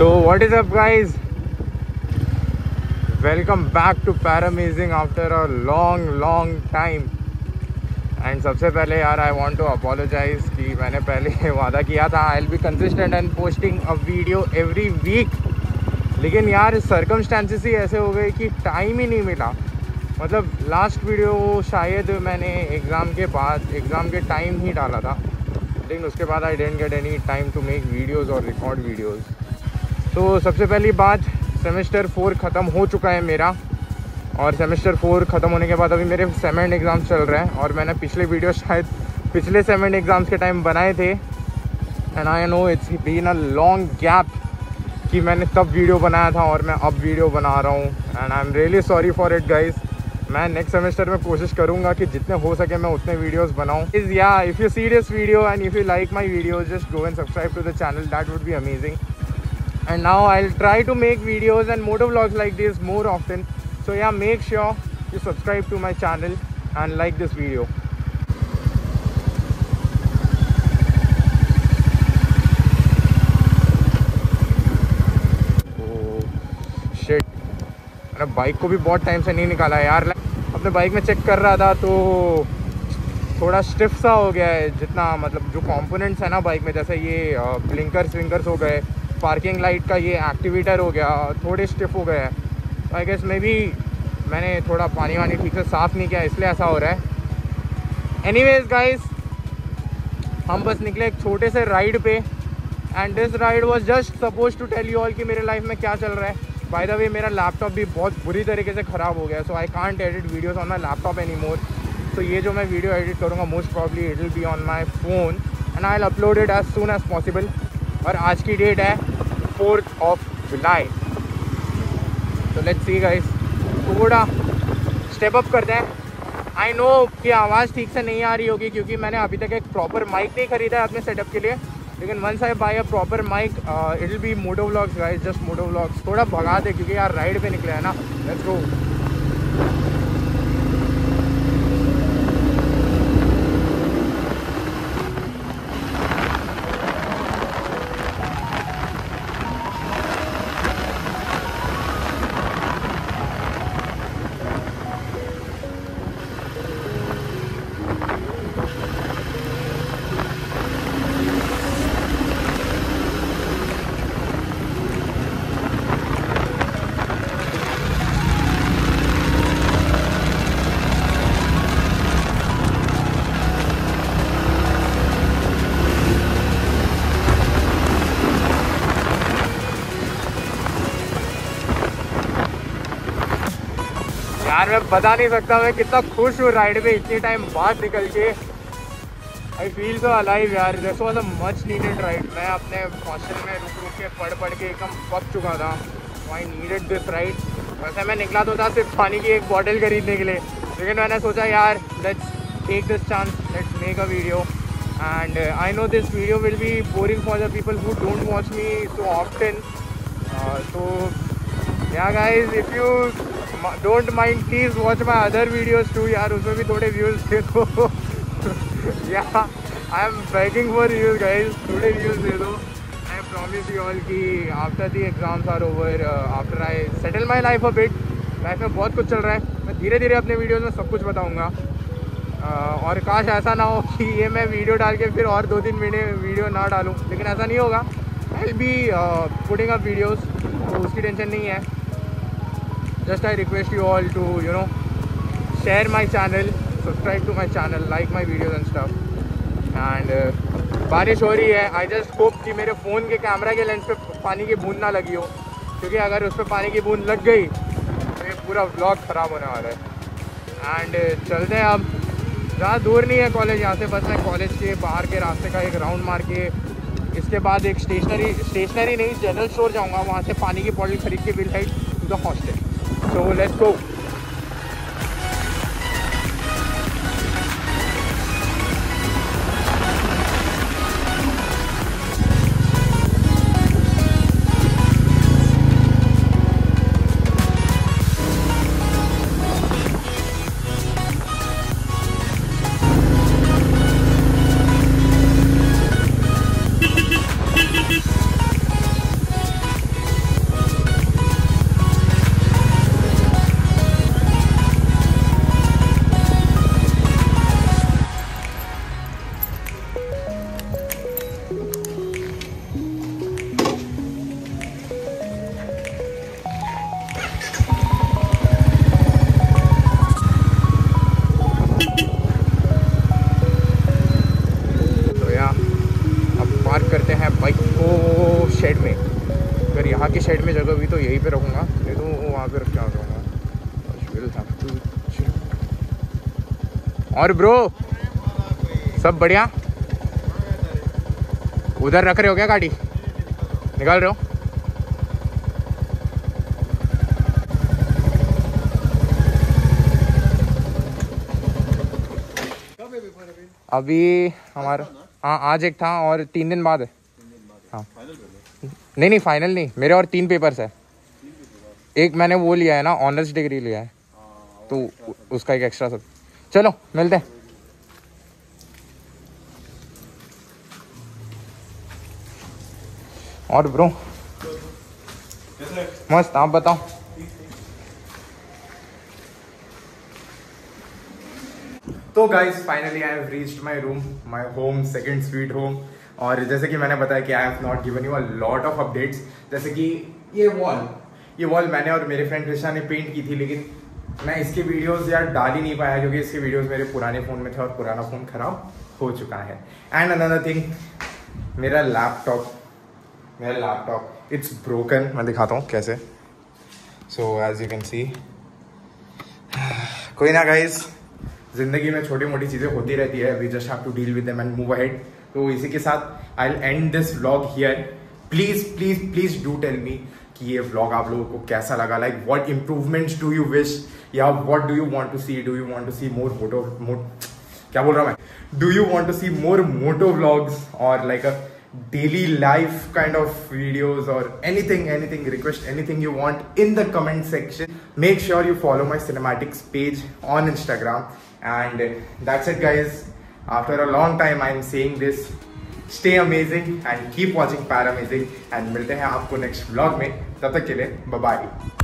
So what is up guys, welcome back to Paramazing after a long time. And सबसे पहले यार I want to apologise कि मैंने पहले वादा किया था I will be consistent and posting a video every week, लेकिन यार सर्कमस्टेंसेस ही ऐसे हो गए कि टाइम ही नहीं मिला। मतलब लास्ट वीडियो शायद मैंने एग्ज़ाम के टाइम ही डाला था, लेकिन उसके बाद I didn't get any time to make videos और रिकॉर्ड वीडियोज़। तो सबसे पहली बात, सेमेस्टर 4 ख़त्म हो चुका है मेरा, और सेमेस्टर 4 ख़त्म होने के बाद अभी मेरे सेमेंड एग्ज़ाम चल रहे हैं। और मैंने पिछले वीडियो शायद पिछले सेमेंड एग्ज़ाम्स के टाइम बनाए थे, and I know it's been a long gap कि मैंने तब वीडियो बनाया था और मैं अब वीडियो बना रहा हूँ, and I am really sorry for it guys. मैं नेक्स्ट सेमेस्टर में कोशिश करूँगा कि जितने हो सके मैं उतने वीडियोस बनाऊँ। If you see this video and if you like my video, just go and subscribe to the channel, that would be amazing. And now I'll try to make videos and motor vlogs like this more often. So yeah, make sure you subscribe to my channel and like this video. Oh shit, मैंने bike को भी बहुत time से नहीं निकाला यार। अपने bike में चेक कर रहा था तो थोड़ा स्टिफ सा हो गया है, जितना मतलब जो कंपोनेंट्स है ना बाइक में, जैसे ये ब्लिंकर्स विंकर्स हो गए, पार्किंग लाइट का ये एक्टिवेटर हो गया, थोड़े स्टिफ हो गए हैं। आई गेस मे बी मैंने थोड़ा पानी वानी ठीक से साफ़ नहीं किया, इसलिए ऐसा हो रहा है। एनीवेज गाइस, हम बस निकले एक छोटे से राइड पे, and this ride was just suppose to tell you all कि मेरे लाइफ में क्या चल रहा है। बाय द वे, मेरा लैपटॉप भी बहुत बुरी तरीके से ख़राब हो गया, so I can't edit videos on my laptop any more. तो ये जो मैं वीडियो एडिट करूँगा most probably it will be on my phone, and I will upload it as soon as possible. और आज की डेट है 4th of July। तो लेट्स सी गाइस, थोड़ा स्टेप अप करते हैं। आई नो कि आवाज़ ठीक से नहीं आ रही होगी क्योंकि मैंने अभी तक एक प्रॉपर माइक नहीं ख़रीदा है अपने सेटअप के लिए, लेकिन once I buy a proper mic it will be moto vlogs guys, just moto vlogs. थोड़ा भगा दे क्योंकि यार राइड पे निकले हैं ना। Let's go. यार मैं बता नहीं सकता मैं कितना खुश हूँ राइड पे इतने टाइम बाद निकल के। आई फील सो अलाइव यार, this was a much needed ride. मैं अपने हॉस्टल में रुक के पढ़ के एकदम पक चुका था, आई नीडेड दिस राइड। वैसे मैं निकला तो था सिर्फ पानी की एक बॉटल खरीदने के लिए, लेकिन मैंने सोचा यार let's take this chance, let's make a video. And I know this video will be boring for the people who don't watch me so often. तो yeah guys, if you don't mind please watch my other videos too यार, उसमें भी थोड़े views दे दो। Yeah I am begging for views guys, थोड़े views दे दो। आई प्रॉमिस यू ऑल कि after the exams are over, after I settle my life a bit, life में बहुत कुछ चल रहा है, मैं धीरे धीरे अपने वीडियोज़ में सब कुछ बताऊँगा। और काश ऐसा ना हो कि ये मैं वीडियो डाल के फिर और 2-3 महीने वीडियो ना डालूँ, लेकिन ऐसा नहीं होगा। I will be putting up videos, तो उसकी टेंशन नहीं है। Just I request you all to share my channel, subscribe to my channel, like my videos and stuff. And बारिश हो रही है, I just hope कि मेरे फ़ोन के कैमरा के लेंस पे पानी की बूंद ना लगी हो, क्योंकि अगर उस पर पानी की बूंद लग गई तो ये पूरा व्लॉग ख़राब होने वाला है। एंड चलते हैं अब, ज़्यादा दूर नहीं है कॉलेज यहाँ से, बस मैं कॉलेज के बाहर के रास्ते का एक राउंड मार के इसके बाद एक स्टेशनरी नहीं जनरल स्टोर जाऊँगा, वहाँ से पानी की बॉटल खरीद के will head to the hostel. So let's go. वो शेड में, अगर यहाँ के शेड में जगह भी तो यहीं पे रखूँगा, नहीं तो वहाँ पे रख के आ जाऊँगा। और ब्रो सब बढ़िया? उधर रख रहे हो क्या गाड़ी? निकाल रहे हो? अभी हमारा, हाँ आज एक था और 3 दिन बाद है। हाँ नहीं फाइनल नहीं, मेरे और 3 पेपर्स है। एक मैंने वो लिया है ना, ऑनर्स डिग्री लिया है, तो उसका एक एक्स्ट्रा सब। चलो मिलते हैं। और ब्रो मस्त, आप बताओ। तो guys finally I have reached my room, my home, second sweet home. और जैसे कि मैंने बताया कि I have not given you a lot of updates. जैसे कि ये वॉल मैंने और मेरे फ्रेंड कृष्णा ने पेंट की थी, लेकिन मैं इसके वीडियोस यार डाल ही नहीं पाया क्योंकि इसके वीडियोस मेरे पुराने फ़ोन में थे और पुराना फ़ोन ख़राब हो चुका है। एंड अनदर थिंग, मेरा लैपटॉप इट्स ब्रोकन। मैं दिखाता हूँ कैसे। So as you can see, कोई ना गाइज, जिंदगी में छोटी मोटी चीज़ें होती रहती है, we just have to deal with them and move ahead. तो इसी के साथ I will end this vlog here. Please do tell me कि ये व्लॉग आप लोगों को कैसा लगा, like what improvements do you wish, या what do you want to see, do you want to see more क्या बोल रहा मैं, do you want to see more moto vlogs और like a daily life kind of videos or anything, request anything you want in the comment section. Make sure you follow my cinematics page on Instagram. And that's it guys, after a long time I'm saying this, stay amazing and keep watching Paramazing, and मिलते हैं आपको next vlog में, तब तक के लिए bye bye।